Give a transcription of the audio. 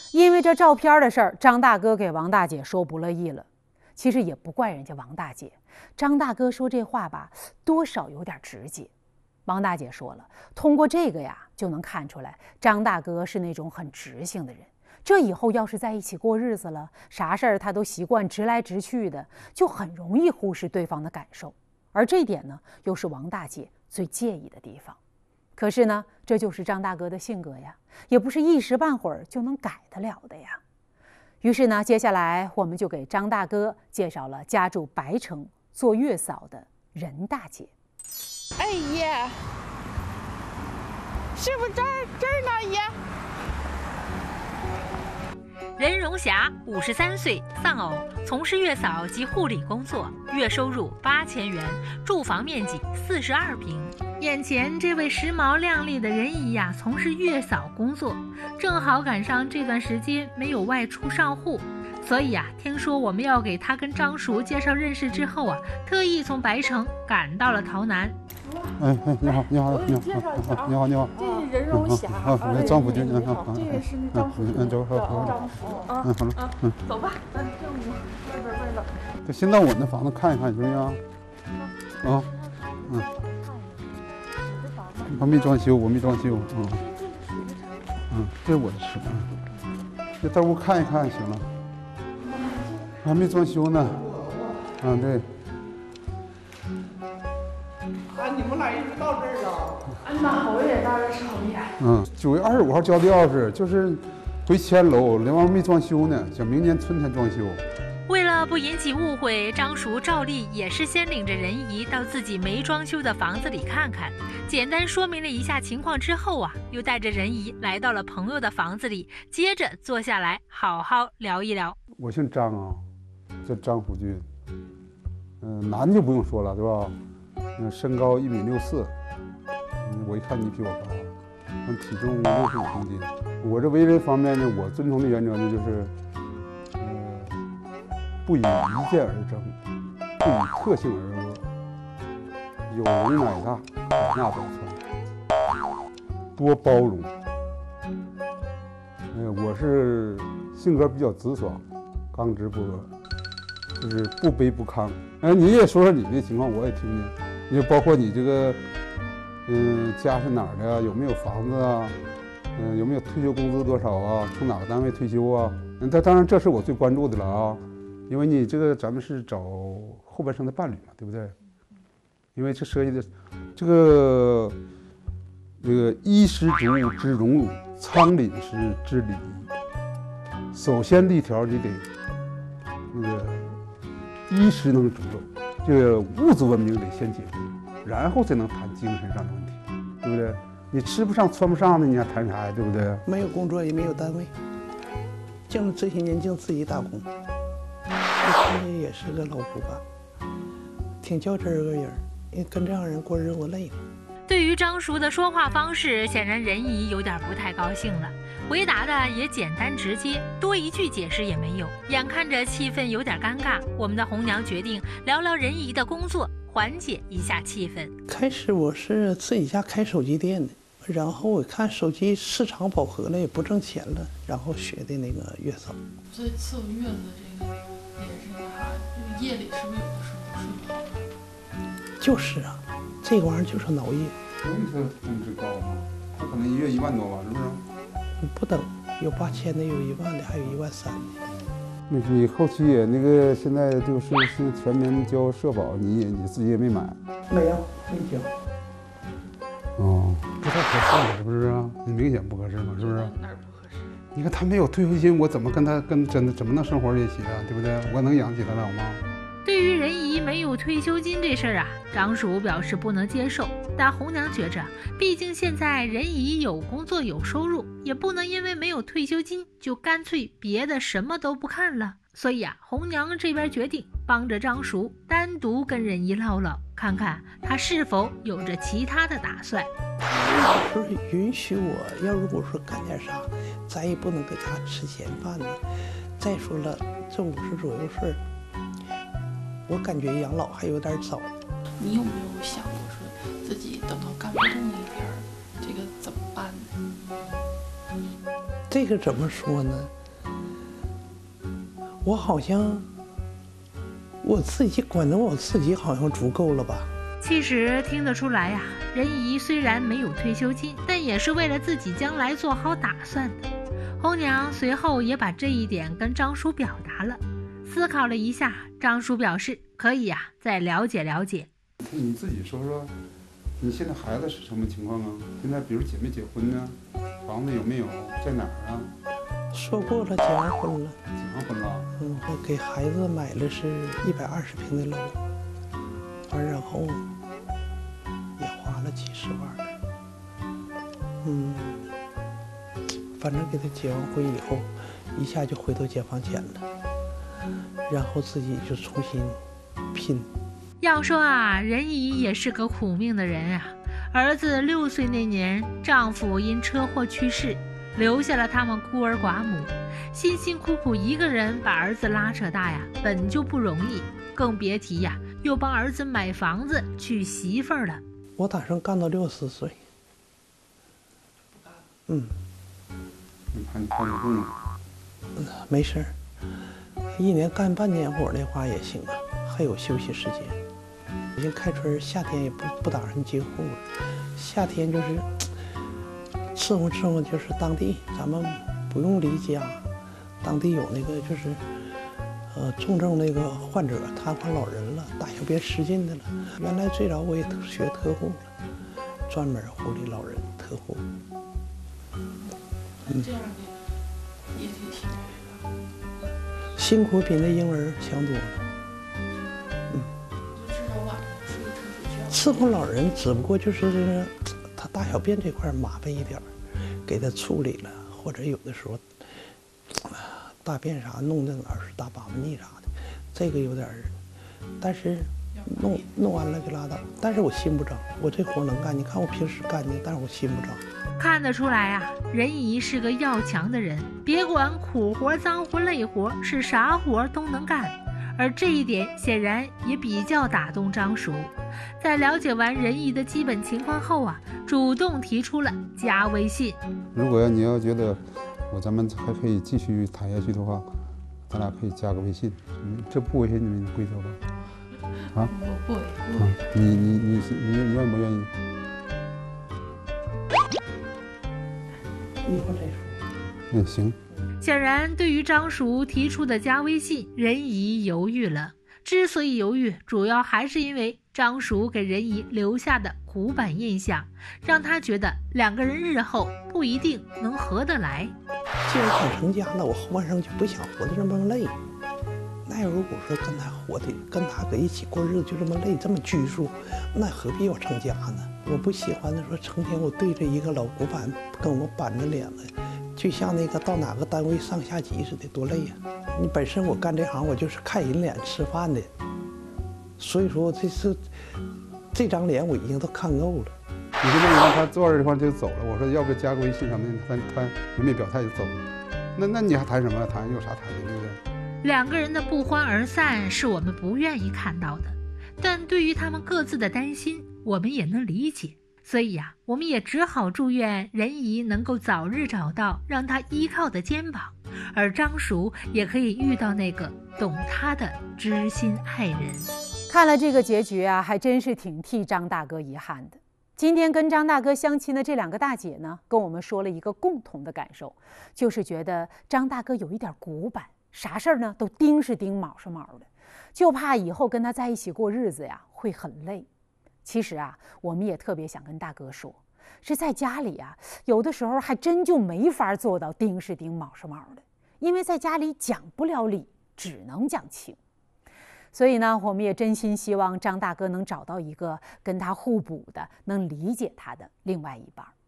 因为这照片的事儿，张大哥给王大姐说不乐意了。其实也不怪人家王大姐，张大哥说这话吧，多少有点直接。王大姐说了，通过这个呀，就能看出来张大哥是那种很直性的人。这以后要是在一起过日子了，啥事儿他都习惯直来直去的，就很容易忽视对方的感受。而这点呢，又是王大姐最介意的地方。可是呢，这就是张大哥的性格呀，也不是一时半会儿就能改得了的呀。于是呢，接下来我们就给张大哥介绍了家住白城做月嫂的任大姐。 哎爷，是不是这儿呢，爷？ 任荣霞53岁，丧偶，从事月嫂及护理工作，月收入8000元，住房面积42平。眼前这位时髦靓丽的任姨呀，从事月嫂工作，正好赶上这段时间没有外出上户，所以听说我们要给她跟张叔介绍认识之后特意从白城赶到了洮南。 哎，你好，你好，你好，你好，你好。 这是任荣霞， 我张福军， 这个是那张福军， 走， 张叔啊， 好了， 走吧，咱正午外边。 先到我那房子看一看，行不行？啊，还没装修，我没装修，这是我的车，就到屋看一看行了，还没装修呢，对。 你们俩一直到这儿了？ 那我也到这上面。 9月25号交的钥匙，就是回迁楼，那玩意儿没装修呢，想明年春天装修。 为了不引起误会，张叔照例也是先领着任姨到自己没装修的房子里看看，简单说明了一下情况之后又带着任姨来到了朋友的房子里，接着坐下来好好聊一聊。 我姓张啊，叫张福军。男就不用说了，对吧？身高1.64米，我一看你比我高，体重65公斤。我这为人方面呢，我遵从的原则呢就是，不以一见而争，不以特性而恶，有容乃大，采纳百川，多包容。我是性格比较直爽，刚直不阿，就是不卑不亢。你也说说你的情况，我也听听。就包括你这个，家是哪儿的？有没有房子啊？有没有退休工资多少啊？从哪个单位退休啊？当然这是我最关注的了啊，因为你这个咱们是找后半生的伴侣嘛，对不对？因为这涉及的这个衣食足之荣辱，仓廪实之礼仪。首先第一条，你得衣食能足够。这个物质文明得先解决，然后才能谈精神上的问题，对不对？你吃不上穿不上的，你还谈啥呀？对不对？ 没有工作也没有单位，这些年净自己打工。我现在也是个老骨干，挺较真儿个人，因为跟这样人过日子累了。 对于张叔的说话方式，显然任姨有点不太高兴了，回答的也简单直接，多一句解释也没有。眼看着气氛有点尴尬，我们的红娘决定聊聊任姨的工作，缓解一下气氛。 开始我是自己家开手机店的，然后我看手机市场饱和了，也不挣钱了，然后学的那个月嫂。 所以伺候月子这个也是那啥，这个夜里是不是有的时候睡不好？ 就是啊，这个玩意儿就是熬夜。 所以他工资高嘛，他可能1月1万多吧，是不是？ 不等，有8000的，有1万的，还有13000的。 你后期也现在这个税是全民交社保，你自己也没买？ 没有，没交。 不太合适了，是不是啊？你明显不合适嘛，是不是？ 哪儿不合适？ 你看他没有退休金，我怎么怎么能生活在一起啊？对不对？我能养起他了吗？ 对于任姨没有退休金这事儿张叔表示不能接受，但红娘觉着，毕竟现在任姨有工作有收入，也不能因为没有退休金就干脆别的什么都不看了。所以红娘这边决定帮着张叔单独跟任姨唠唠，看看他是否有着其他的打算。 就是允许我要如果说干点啥，咱也不能搁家吃闲饭呢。再说了，这50左右事儿，我感觉养老还有点早。 你有没有想过说自己等到干不动那一天，这个怎么办呢？ 这个怎么说呢？ 我好像我自己管着我自己好像足够了吧。 其实听得出来呀，任姨虽然没有退休金，但也是为了自己将来做好打算的。红娘随后也把这一点跟张叔表达了。思考了一下，张叔表示可以呀，再了解了解。 你自己说说，你现在孩子是什么情况啊？现在比如结没结婚呢？房子有没有？在哪儿啊？ 说过了，结完婚了。 结完婚了？ 我给孩子买的是120平的楼，完然后也花了几十万。反正给他结完婚以后，一下就回到解放前了，然后自己就重新拼。 要说啊，任姨也是个苦命的人啊。儿子6岁那年，丈夫因车祸去世，留下了他们孤儿寡母，辛辛苦苦一个人把儿子拉扯大呀，本就不容易，更别提呀，又帮儿子买房子、娶媳妇儿了。 我打算干到60岁。 你怕你干不动啊？ 没事儿，1年干半年活的话也行啊，还有休息时间。已经开春，夏天也不打算接户了，夏天就是伺候伺候，就是当地咱们不用离家，当地有那个就是重症那个患者瘫痪老人了，大小便失禁的了。原来最早我也学特护了，专门护理老人特护。 这样的也挺辛苦的， 辛苦比那婴儿强多了。 就至少晚上睡个沉睡觉。 伺候老人只不过就是这个，他大小便这块麻烦一点，给他处理了，或者有的时候大便啥弄那哪儿是大粑粑腻啥的，这个有点，但是弄完了就拉倒。但是我心不脏，我这活能干。你看我平时干净，但是我心不脏。 看得出来啊，任姨是个要强的人，别管苦活、脏活、累活，是啥活都能干。而这一点显然也比较打动张叔。在了解完任姨的基本情况后啊，主动提出了加微信。 如果你要觉得咱们还可以继续谈下去的话，咱俩可以加个微信。这不违背你们的规则吧？啊？ 不违。 你愿不愿意？ 一会儿再说。 行。 显然，对于张叔提出的加微信，任姨犹豫了。之所以犹豫，主要还是因为张叔给任姨留下的古板印象，让他觉得2个人日后不一定能合得来。 既然想成家了，我后半生就不想活得这么累。那如果说跟他搁一起过日子就这么累，这么拘束，那何必要成家呢？我不喜欢的说成天我对着一个老古板跟我板着脸子，就像那个到哪个单位上下级似的，多累呀！你本身我干这行我就是看人脸吃饭的，所以说我这张脸我已经都看够了。 你现在让他坐这块就走了，我说要不加个微信什么的，他也没表态就走了。那你还谈什么谈？有啥谈的，对不对 ？2个人的不欢而散是我们不愿意看到的，但对于他们各自的担心，我们也能理解。所以呀，我们也只好祝愿任姨能够早日找到让她依靠的肩膀，而张叔也可以遇到那个懂他的知心爱人。 看了这个结局啊，还真是挺替张大哥遗憾的。今天跟张大哥相亲的这2个大姐呢，跟我们说了一个共同的感受，就是觉得张大哥有一点古板，啥事儿呢都盯是盯，卯是卯的，就怕以后跟他在一起过日子呀会很累。其实啊，我们也特别想跟大哥说，是在家里啊，有的时候还真就没法做到盯是盯，卯是卯的，因为在家里讲不了理，只能讲情。所以呢，我们也真心希望张大哥能找到一个跟他互补的、能理解他的另外一半。